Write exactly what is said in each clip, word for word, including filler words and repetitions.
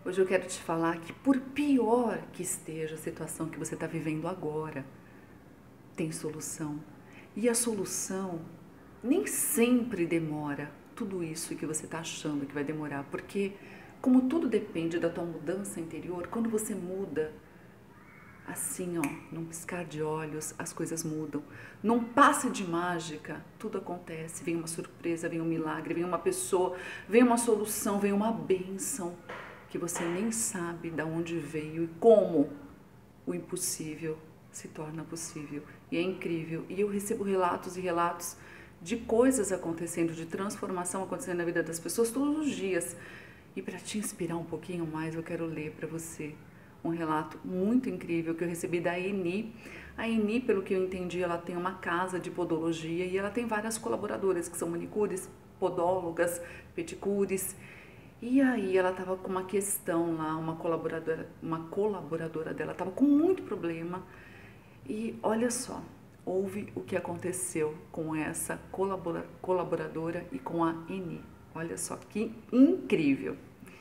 Hoje eu quero te falar que, por pior que esteja a situação que você está vivendo agora, tem solução. E a solução nem sempre demora tudo isso que você está achando que vai demorar, porque como tudo depende da tua mudança interior, quando você muda, assim, ó, num piscar de olhos, as coisas mudam. Num passe de mágica, tudo acontece. Vem uma surpresa, vem um milagre, vem uma pessoa, vem uma solução, vem uma bênção que você nem sabe de onde veio e como o impossível se torna possível. E é incrível. E eu recebo relatos e relatos de coisas acontecendo, de transformação acontecendo na vida das pessoas todos os dias. E para te inspirar um pouquinho mais, eu quero ler para você um relato muito incrível que eu recebi da Eni. A Eni, pelo que eu entendi, ela tem uma casa de podologia e ela tem várias colaboradoras que são manicures, podólogas, pedicures. E aí ela estava com uma questão lá, uma colaboradora, uma colaboradora dela estava com muito problema. E olha só, ouve o que aconteceu com essa colabora, colaboradora e com a Eni. Olha só que incrível.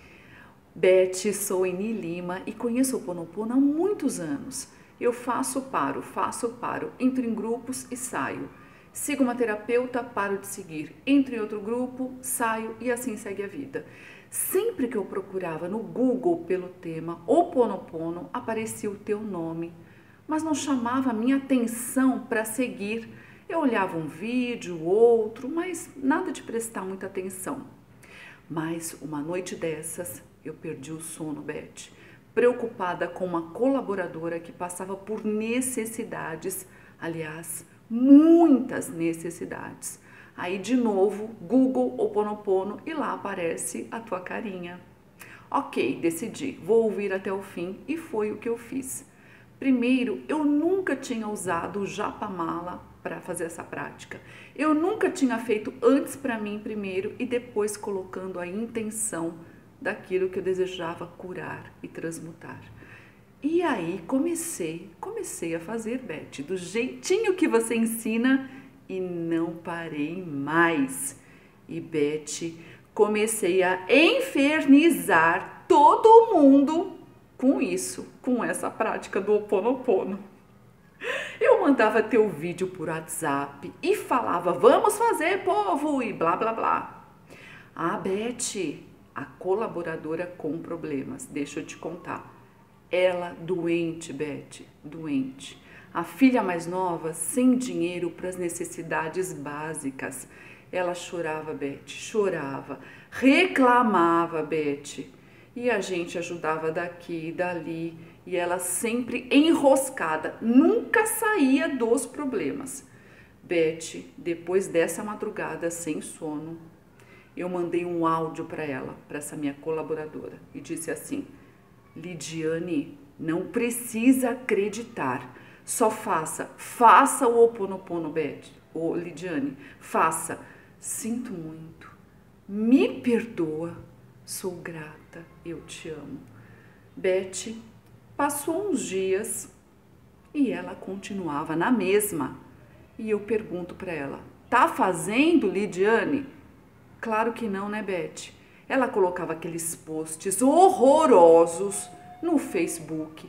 Beth, sou Eni Lima e conheço o Ho'oponopono há muitos anos. Eu faço, paro, faço, paro, entro em grupos e saio. Sigo uma terapeuta, paro de seguir. Entro em outro grupo, saio e assim segue a vida. Sempre que eu procurava no Google pelo tema Ho'oponopono, aparecia o teu nome, mas não chamava a minha atenção para seguir. Eu olhava um vídeo, outro, mas nada de prestar muita atenção. Mas uma noite dessas, eu perdi o sono, Beth, preocupada com uma colaboradora que passava por necessidades, aliás, muitas necessidades. Aí, de novo, Google Ho'oponopono e lá aparece a tua carinha. Ok, decidi, vou ouvir até o fim e foi o que eu fiz. Primeiro, eu nunca tinha usado o Japamala para fazer essa prática. Eu nunca tinha feito antes para mim primeiro e depois colocando a intenção daquilo que eu desejava curar e transmutar. E aí comecei, comecei a fazer, Beth, do jeitinho que você ensina e não parei mais. E Beth, comecei a infernizar todo mundo com isso, com essa prática do Ho'oponopono. Eu mandava teu vídeo por WhatsApp e falava, vamos fazer, povo, e blá, blá, blá. Ah, Beth, a colaboradora com problemas, deixa eu te contar. Ela doente, Beth, doente. A filha mais nova, sem dinheiro para as necessidades básicas. Ela chorava, Beth, chorava, reclamava, Beth. E a gente ajudava daqui e dali, e ela sempre enroscada, nunca saía dos problemas. Beth, depois dessa madrugada sem sono, eu mandei um áudio para ela, para essa minha colaboradora, e disse assim, Lidiane, não precisa acreditar, só faça, faça o Ho'oponopono, Beth, ô Lidiane, faça, sinto muito, me perdoa, sou grata, eu te amo. Beth, passou uns dias e ela continuava na mesma. E eu pergunto para ela, tá fazendo, Lidiane? Claro que não, né, Beth? Ela colocava aqueles posts horrorosos no Facebook,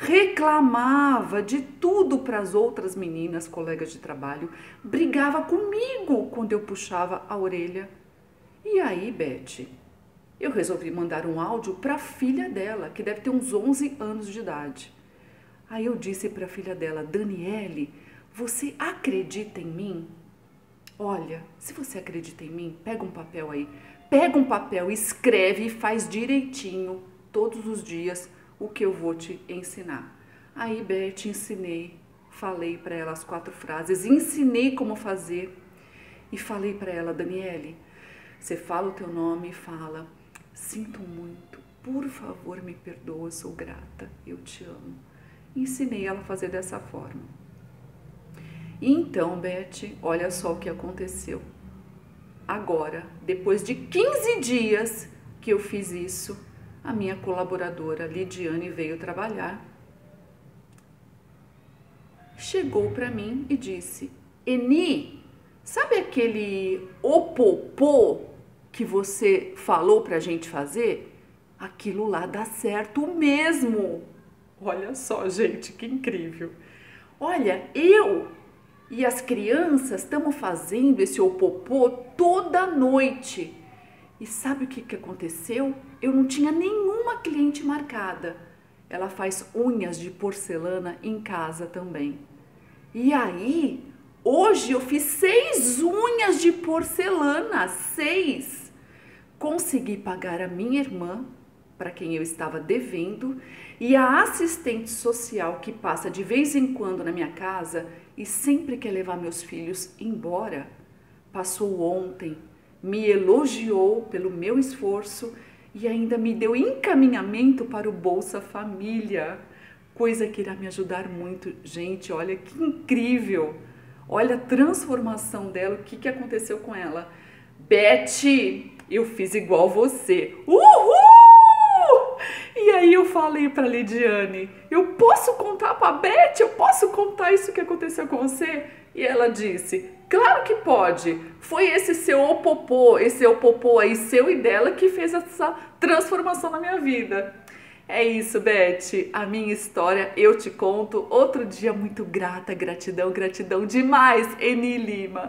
reclamava de tudo para as outras meninas, colegas de trabalho, brigava comigo quando eu puxava a orelha. E aí, Beth, eu resolvi mandar um áudio para a filha dela, que deve ter uns onze anos de idade. Aí eu disse para a filha dela, Daniele, você acredita em mim? Olha, se você acredita em mim, pega um papel aí, pega um papel, escreve e faz direitinho, todos os dias, o que eu vou te ensinar. Aí, Beth, ensinei, falei para ela as quatro frases, ensinei como fazer e falei para ela, Daniele, você fala o teu nome e fala, sinto muito, por favor me perdoa, sou grata, eu te amo. Ensinei ela a fazer dessa forma. Então, Beth, olha só o que aconteceu. Agora, depois de quinze dias que eu fiz isso, a minha colaboradora Lidiane veio trabalhar. Chegou para mim e disse, Eni, sabe aquele opopô que você falou pra gente fazer? aquilo lá dá certo mesmo. Olha só, gente, que incrível. Olha, eu e as crianças estamos fazendo esse opopô toda noite. E sabe o que, que aconteceu? Eu não tinha nenhuma cliente marcada. Ela faz unhas de porcelana em casa também. E aí, hoje eu fiz seis unhas de porcelana, seis. Consegui pagar a minha irmã, para quem eu estava devendo, e a assistente social que passa de vez em quando na minha casa e sempre quer levar meus filhos embora. Passou ontem, me elogiou pelo meu esforço e ainda me deu encaminhamento para o Bolsa Família, coisa que irá me ajudar muito. Gente, olha que incrível! Olha a transformação dela, o que, que aconteceu com ela. Beth, eu fiz igual você. Uhul! E aí eu falei para Lidiane, eu posso contar para a Beth? Eu posso contar isso que aconteceu com você? E ela disse, claro que pode. Foi esse seu opopô, esse opopô aí seu e dela que fez essa transformação na minha vida. É isso, Beth, a minha história eu te conto outro dia. Muito grata, gratidão, gratidão demais, Eni Lima.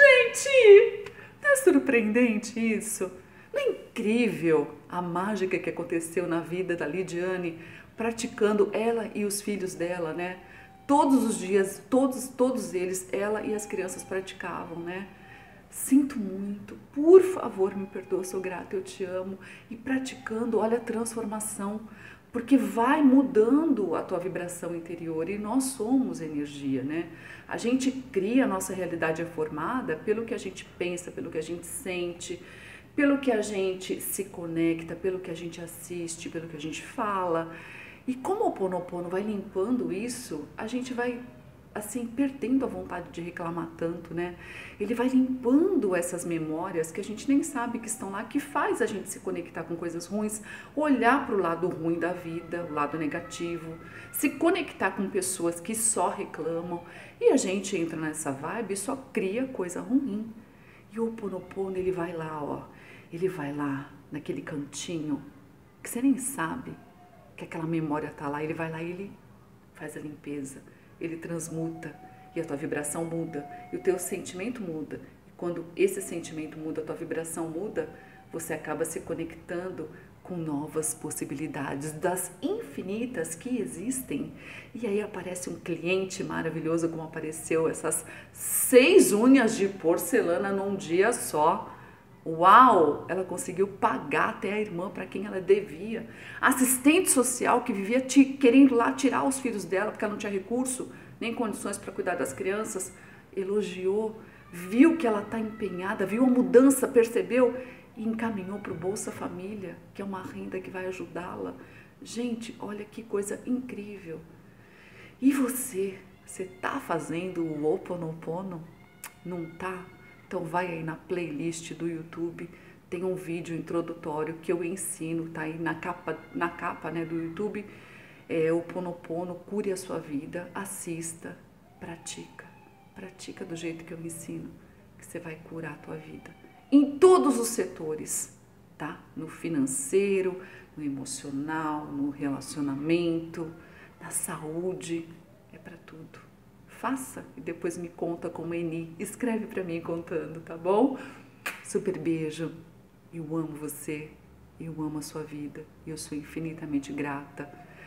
Gente, não é surpreendente isso? Não é incrível a mágica que aconteceu na vida da Lidiane, praticando ela e os filhos dela, né? Todos os dias, todos, todos eles, ela e as crianças praticavam, né? Sinto muito, por favor, me perdoa, sou grata, eu te amo. E praticando, olha a transformação, porque vai mudando a tua vibração interior e nós somos energia, né? A gente cria, a nossa realidade é formada pelo que a gente pensa, pelo que a gente sente, pelo que a gente se conecta, pelo que a gente assiste, pelo que a gente fala. E como o Ho'oponopono vai limpando isso, a gente vai, assim, perdendo a vontade de reclamar tanto, né? Ele vai limpando essas memórias que a gente nem sabe que estão lá, que faz a gente se conectar com coisas ruins, olhar para o lado ruim da vida, o lado negativo, se conectar com pessoas que só reclamam. E a gente entra nessa vibe e só cria coisa ruim. E o Ho'oponopono, ele vai lá, ó, ele vai lá naquele cantinho que você nem sabe que aquela memória tá lá, ele vai lá e ele faz a limpeza, ele transmuta e a tua vibração muda e o teu sentimento muda. E quando esse sentimento muda, a tua vibração muda, você acaba se conectando com novas possibilidades, das infinitas que existem. E aí aparece um cliente maravilhoso, como apareceu essas seis unhas de porcelana num dia só. Uau! Ela conseguiu pagar até a irmã para quem ela devia. Assistente social que vivia te, querendo lá tirar os filhos dela porque ela não tinha recurso, nem condições para cuidar das crianças, elogiou, viu que ela está empenhada, viu a mudança, percebeu e encaminhou para o Bolsa Família, que é uma renda que vai ajudá-la. Gente, olha que coisa incrível. E você, você está fazendo o Ho'oponopono? Não tá? Então vai aí na playlist do YouTube, tem um vídeo introdutório que eu ensino, tá aí na capa, na capa, né, do YouTube, é o Ho'oponopono, cure a sua vida, assista, pratica, pratica do jeito que eu ensino, que você vai curar a tua vida. Em todos os setores, tá? No financeiro, no emocional, no relacionamento, na saúde, é para tudo. Faça e depois me conta como Eni. Escreve para mim contando, tá bom? Super beijo. Eu amo você. Eu amo a sua vida. E eu sou infinitamente grata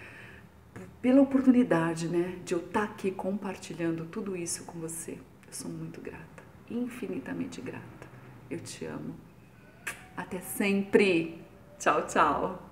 pela oportunidade, né, de eu estar aqui compartilhando tudo isso com você. Eu sou muito grata. Infinitamente grata. Eu te amo. Até sempre. Tchau, tchau.